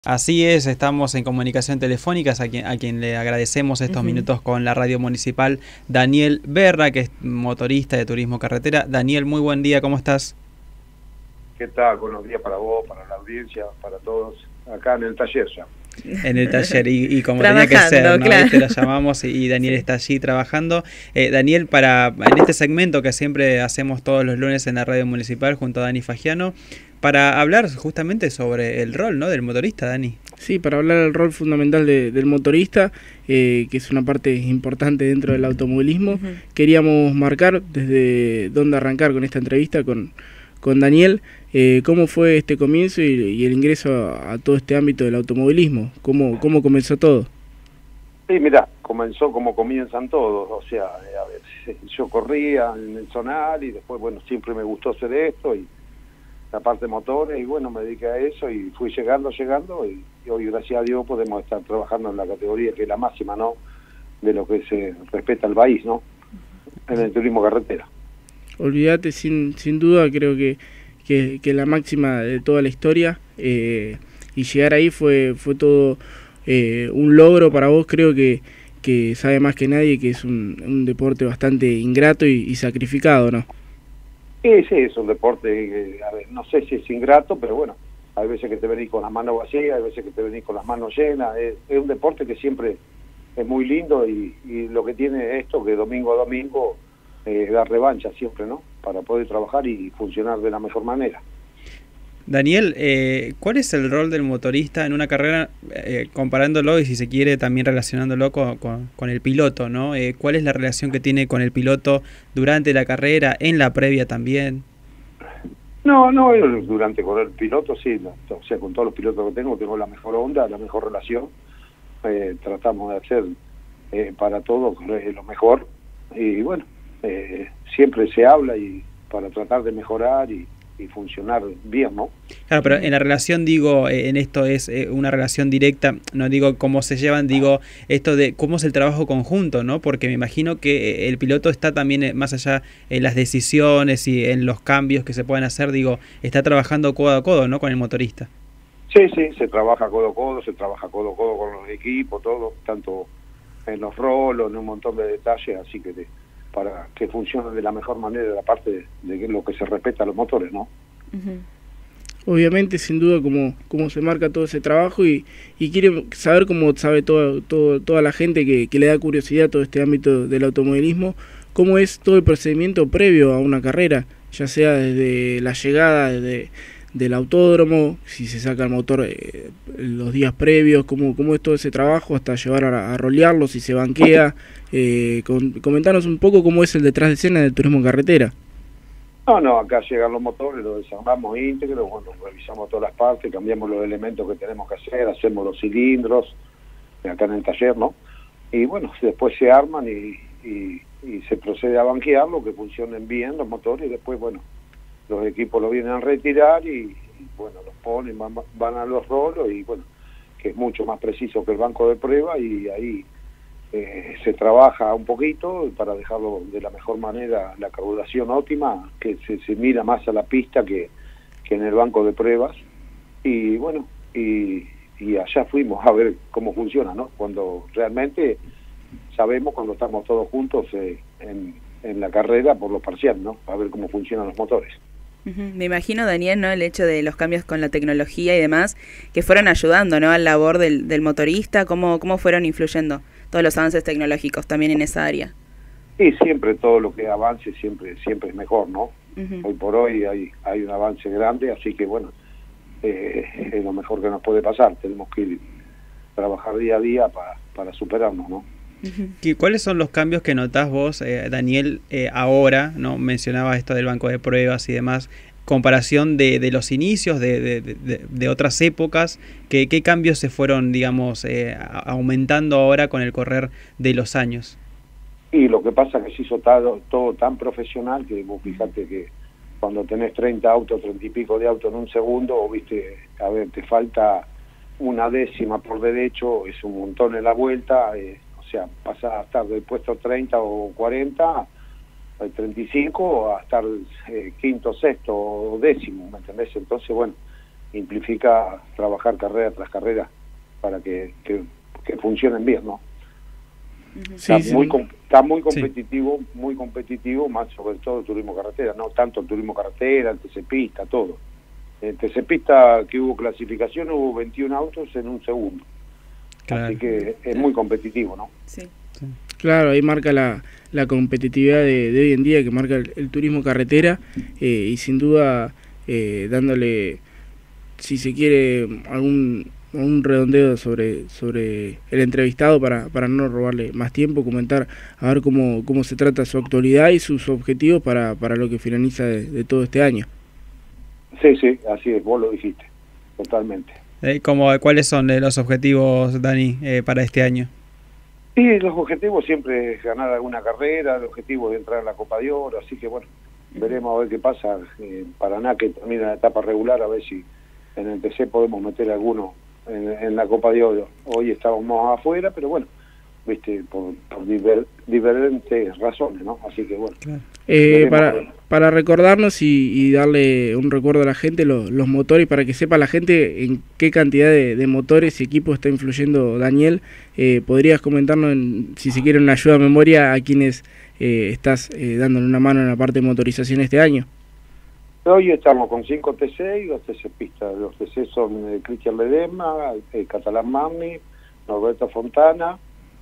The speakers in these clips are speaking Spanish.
Así es, estamos en comunicación telefónica, a quien le agradecemos estos minutos con la radio municipal, Daniel Berra, que es motorista de turismo carretera. Daniel, muy buen día, ¿cómo estás? ¿Qué tal? Buenos días para vos, para la audiencia, para todos, acá en el taller ya. En el taller, y como tenía que ser, ¿no? Claro. Te lo llamamos y Daniel está allí trabajando. Daniel, en este segmento que siempre hacemos todos los lunes en la radio municipal junto a Dani Fagiano, para hablar justamente sobre el rol, ¿no?, del motorista, Dani. Sí, para hablar del rol fundamental del motorista, que es una parte importante dentro del automovilismo, queríamos marcar desde dónde arrancar con esta entrevista con Daniel, cómo fue este comienzo y el ingreso a todo este ámbito del automovilismo, cómo comenzó todo. Sí, mira, comenzó como comienzan todos, o sea, a ver, yo corría en el zonal y después, bueno, siempre me gustó hacer esto y la parte de motores y bueno, me dediqué a eso y fui llegando y hoy, gracias a Dios, podemos estar trabajando en la categoría que es la máxima, ¿no?, de lo que se respeta al país, ¿no?, en el turismo carretera. Olvídate, sin duda, creo que la máxima de toda la historia, y llegar ahí fue todo un logro para vos. Creo que sabe más que nadie que es un deporte bastante ingrato y sacrificado, ¿no? Sí, es un deporte que, a ver, no sé si es ingrato, pero bueno, hay veces que te venís con las manos vacías, hay veces que te venís con las manos llenas, es un deporte que siempre es muy lindo y lo que tiene esto, que domingo a domingo da revancha siempre, ¿no?, para poder trabajar y funcionar de la mejor manera. Daniel, ¿cuál es el rol del motorista en una carrera, comparándolo y si se quiere también relacionándolo con el piloto, ¿no? ¿Cuál es la relación que tiene con el piloto durante la carrera, en la previa también? No, durante con el piloto sí, o sea, con todos los pilotos que tengo la mejor onda, la mejor relación, tratamos de hacer para todos lo mejor y bueno, siempre se habla y para tratar de mejorar y funcionar bien, ¿no? Claro, pero en la relación, digo, en esto es una relación directa, no digo cómo se llevan, digo esto de cómo es el trabajo conjunto, ¿no? Porque me imagino que el piloto está también más allá en las decisiones y en los cambios que se pueden hacer, digo, está trabajando codo a codo, ¿no?, con el motorista. Sí, se trabaja codo a codo, se trabaja codo a codo con los equipos, todo, tanto en los rolos, en un montón de detalles, así que para que funcione de la mejor manera la parte de lo que se respeta a los motores, ¿no? Obviamente, sin duda, cómo se marca todo ese trabajo y quiero saber cómo sabe toda la gente que le da curiosidad a todo este ámbito del automovilismo, cómo es todo el procedimiento previo a una carrera, ya sea desde la llegada del autódromo, si se saca el motor los días previos, cómo es todo ese trabajo hasta llevar a rolearlo, si se banquea. Comentanos un poco cómo es el detrás de escena del turismo en carretera. No, acá llegan los motores, los desarmamos íntegros, bueno, revisamos todas las partes, cambiamos los elementos que tenemos que hacer, hacemos los cilindros, acá en el taller, ¿no? Y bueno, después se arman y se procede a banquearlo, que funcionen bien los motores y después, bueno, los equipos lo vienen a retirar y bueno, los ponen, van a los rolos y bueno, que es mucho más preciso que el banco de prueba y ahí se trabaja un poquito para dejarlo de la mejor manera, la carburación óptima, que se mira más a la pista que en el banco de pruebas y bueno, y allá fuimos a ver cómo funciona, ¿no? Cuando realmente sabemos cuando estamos todos juntos en la carrera por lo parcial, ¿no? A ver cómo funcionan los motores. Me imagino, Daniel, ¿no?, el hecho de los cambios con la tecnología y demás que fueron ayudando, ¿no?, al labor del motorista, cómo fueron influyendo todos los avances tecnológicos también en esa área. Y siempre todo lo que avance siempre es mejor, ¿no? Hoy por hoy hay un avance grande, así que bueno, es lo mejor que nos puede pasar. Tenemos que trabajar día a día para superarnos, ¿no? ¿Cuáles son los cambios que notás vos, Daniel, ahora, ¿no? Mencionabas esto del banco de pruebas y demás, comparación de los inicios de otras épocas, ¿qué cambios se fueron, digamos, aumentando ahora con el correr de los años? Y lo que pasa es que se hizo todo tan profesional que vos fijate que cuando tenés 30 autos, 30 y pico de autos en un segundo, viste, a ver, te falta una décima por derecho, es un montón en la vuelta, o sea, pasás a estar del puesto 30 o 40 al 35 a estar quinto, sexto o décimo, ¿me entendés? Entonces, bueno, implica trabajar carrera tras carrera para que funcionen bien, ¿no? Sí, está muy competitivo, más sobre todo el turismo carretera, no tanto el turismo carretera, el TC Pista, todo. El TC Pista, que hubo clasificación, hubo 21 autos en un segundo. Claro. Así que es muy competitivo, ¿no? Sí. Claro, ahí marca la competitividad de hoy en día, que marca el turismo carretera, y sin duda dándole, si se quiere, un redondeo sobre el entrevistado para no robarle más tiempo, comentar a ver cómo se trata su actualidad y sus objetivos para lo que finaliza de todo este año. Sí, así es, vos lo dijiste, totalmente. ¿Cuáles son los objetivos, Dani, para este año? Sí, los objetivos siempre es ganar alguna carrera, el objetivo es entrar en la Copa de Oro, así que bueno, veremos a ver qué pasa. Paraná, que termina la etapa regular, a ver si en el TC podemos meter alguno en la Copa de Oro. Hoy estábamos afuera, pero bueno, viste, por diferentes razones, ¿no? Así que bueno. Para recordarnos y darle un recuerdo a la gente, los motores, para que sepa la gente en qué cantidad de motores y equipos está influyendo Daniel, ¿podrías comentarnos, si se quiere, una ayuda a memoria a quienes estás dándole una mano en la parte de motorización este año? Hoy estamos con 5 TC y 2 TC Pista. Los TC son Cristian Ledesma, Catalán Magni, Norberto Fontana,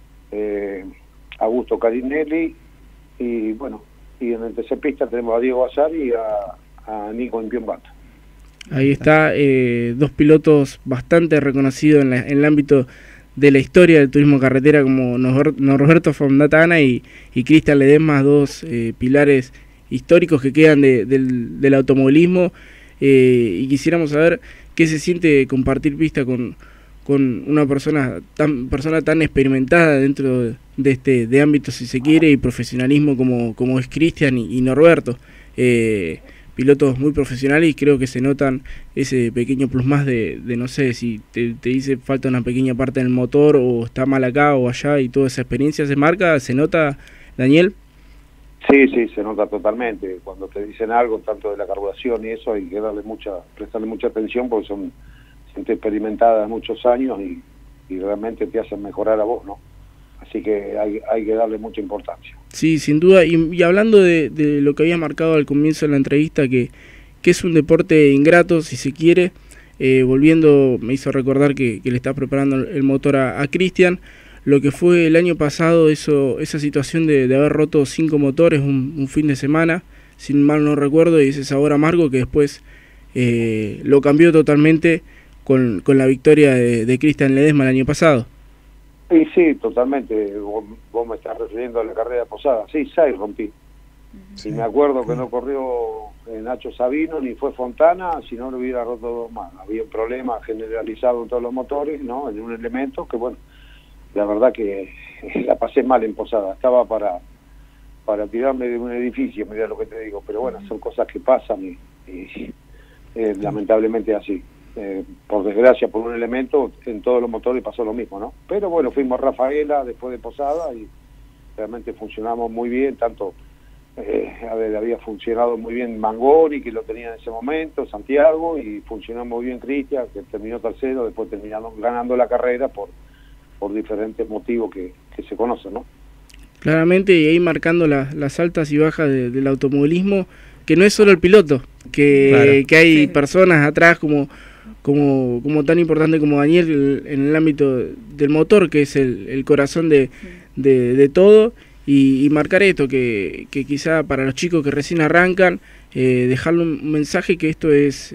Augusto Carinelli, y bueno, y en el TC Pista tenemos a Diego Azar y a Nico Impiombato. Ahí está, dos pilotos bastante reconocidos en el ámbito de la historia del turismo carretera, como Norberto Fontana y Cristian Ledesma, dos pilares históricos que quedan del automovilismo, y quisiéramos saber qué se siente compartir pista con una persona tan experimentada dentro de ámbito, si se quiere, y profesionalismo como es Cristian y Norberto. Pilotos muy profesionales, y creo que se notan ese pequeño plus más de no sé, si te dice falta una pequeña parte del motor, o está mal acá o allá, y toda esa experiencia se marca, ¿se nota, Daniel? Sí, se nota totalmente. Cuando te dicen algo, tanto de la carburación y eso, hay que prestarle mucha atención, porque son gente experimentada de muchos años y realmente te hacen mejorar a vos, ¿no? Así que hay que darle mucha importancia. Sí, sin duda. Y hablando de lo que había marcado al comienzo de la entrevista, que es un deporte ingrato, si se quiere, volviendo, me hizo recordar que le está preparando el motor a Cristian. Lo que fue el año pasado, esa situación de haber roto 5 motores un fin de semana, sin mal no recuerdo, y ese sabor amargo que después lo cambió totalmente con la victoria de Cristian Ledesma el año pasado. Sí, totalmente. Vos me estás refiriendo a la carrera posada. Sí, 6 rompí. Sí. Y me acuerdo que no corrió Nacho Sabino ni fue Fontana, si no lo hubiera roto 2 más. Había un problema generalizado en todos los motores, ¿no? En un elemento que, bueno, la verdad que la pasé mal en posada. Estaba para tirarme de un edificio, mirá lo que te digo. Pero bueno, son cosas que pasan y lamentablemente así. Por desgracia, por un elemento, en todos los motores pasó lo mismo, ¿no? Pero bueno, fuimos a Rafaela después de posada y realmente funcionamos muy bien, tanto había funcionado muy bien Mangoni, que lo tenía en ese momento, Santiago, y funcionó muy bien Cristian, que terminó tercero, después terminaron ganando la carrera por diferentes motivos que se conocen, ¿no? Claramente, y ahí marcando las altas y bajas del automovilismo, que no es solo el piloto, que hay personas atrás como tan importante como Daniel en el ámbito del motor, que es el corazón de todo, y marcar esto, que quizá para los chicos que recién arrancan, dejarle un mensaje que esto es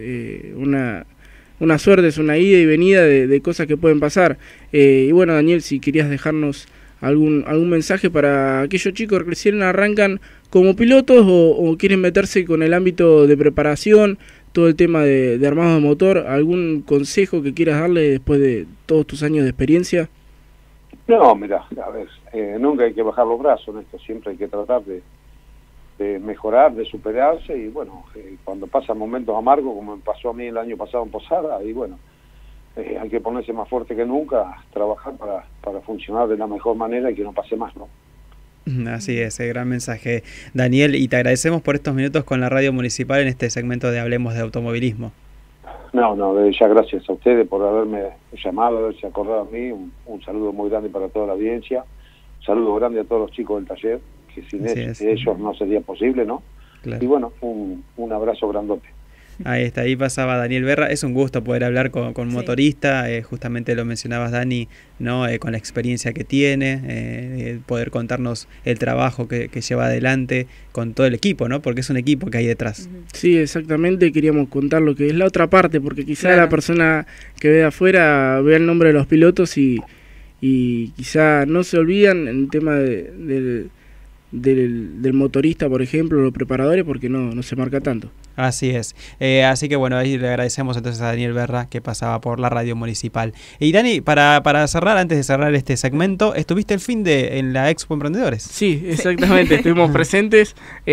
una suerte, es una ida y venida de cosas que pueden pasar. Y bueno, Daniel, si querías dejarnos algún mensaje para aquellos chicos que recién arrancan como pilotos o quieren meterse con el ámbito de preparación, todo el tema de armado de motor, ¿algún consejo que quieras darle después de todos tus años de experiencia? No, mira, a ver, nunca hay que bajar los brazos en esto, siempre hay que tratar de mejorar, de superarse, y bueno, cuando pasan momentos amargos, como me pasó a mí el año pasado en Posada, y bueno, hay que ponerse más fuerte que nunca, trabajar para funcionar de la mejor manera y que no pase más, ¿no? Así es, gran mensaje, Daniel, y te agradecemos por estos minutos con la radio municipal en este segmento de Hablemos de Automovilismo. No, ya gracias a ustedes por haberme llamado, haberse acordado a mí. Un saludo muy grande para toda la audiencia. Un saludo grande a todos los chicos del taller, que sin ellos no sería posible, ¿no? Claro. Y bueno, un abrazo grandote. Ahí está, ahí pasaba Daniel Berra. Es un gusto poder hablar con motorista, justamente lo mencionabas, Dani, ¿no? Con la experiencia que tiene, poder contarnos el trabajo que lleva adelante con todo el equipo, ¿no? Porque es un equipo que hay detrás. Sí, exactamente, queríamos contar lo que es la otra parte, porque quizá la persona que ve de afuera ve el nombre de los pilotos y quizá no se olvidan en el tema del motorista, por ejemplo, los preparadores, porque no se marca tanto. Así es. Así que bueno, ahí le agradecemos entonces a Daniel Berra, que pasaba por la radio municipal. Y Dani, para cerrar, antes de cerrar este segmento, estuviste el fin de en la Expo Emprendedores. Sí, exactamente, estuvimos presentes.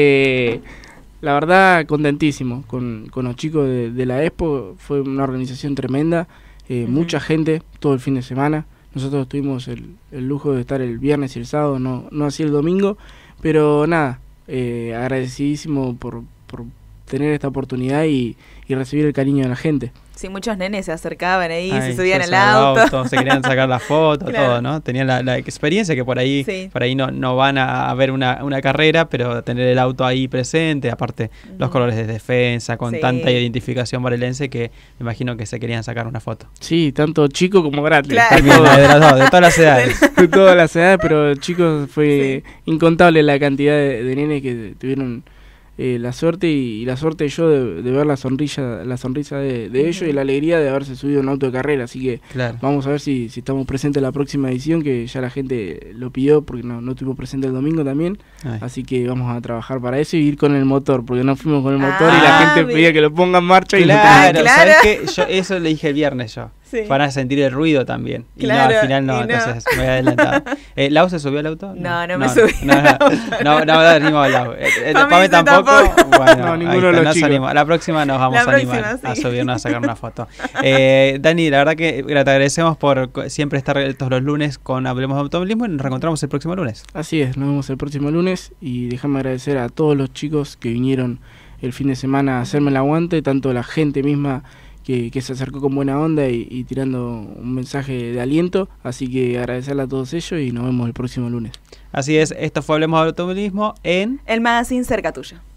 La verdad, contentísimo con los chicos de la Expo. Fue una organización tremenda, mucha gente todo el fin de semana. Nosotros tuvimos el lujo de estar el viernes y el sábado, no así el domingo, pero nada, agradecidísimo por tener esta oportunidad y recibir el cariño de la gente. Sí, muchos nenes se acercaban ahí, se subían al auto. Se querían sacar la foto, claro. Todo, ¿no? Tenían la experiencia que por ahí no van a ver una carrera, pero tener el auto ahí presente, aparte los colores de defensa, con tanta identificación varelense que me imagino que se querían sacar una foto. Sí, tanto chico como grande. Claro. De todas las edades. De todas las edades, pero chicos, fue incontable la cantidad de nenes que tuvieron la suerte y la suerte yo de ver la sonrisa de ellos y la alegría de haberse subido en un auto de carrera, así que vamos a ver si estamos presentes en la próxima edición, que ya la gente lo pidió porque no estuvimos presentes el domingo también. Así que vamos a trabajar para eso y ir con el motor, porque no fuimos con el motor y la gente pedía que lo ponga en marcha. Claro, ¿sabes qué? Eso le dije el viernes yo. Para sentir el ruido también. Claro, y al final no, entonces me había adelantado. ¿Lau se subió al auto? No me subí. No, venimos al Lau. Pame tampoco. Bueno, ninguno de los chicos. La próxima nos vamos a animar a subirnos a sacar una foto. Dani, la verdad que te agradecemos por siempre estar todos los lunes con Hablemos de Automovilismo y nos reencontramos el próximo lunes. Así es, nos vemos el próximo lunes y déjame agradecer a todos los chicos que vinieron el fin de semana a hacerme el aguante, tanto la gente misma que se acercó con buena onda y tirando un mensaje de aliento, así que agradecerle a todos ellos y nos vemos el próximo lunes. Así es, esto fue Hablemos de Automovilismo en el magazine cerca tuyo.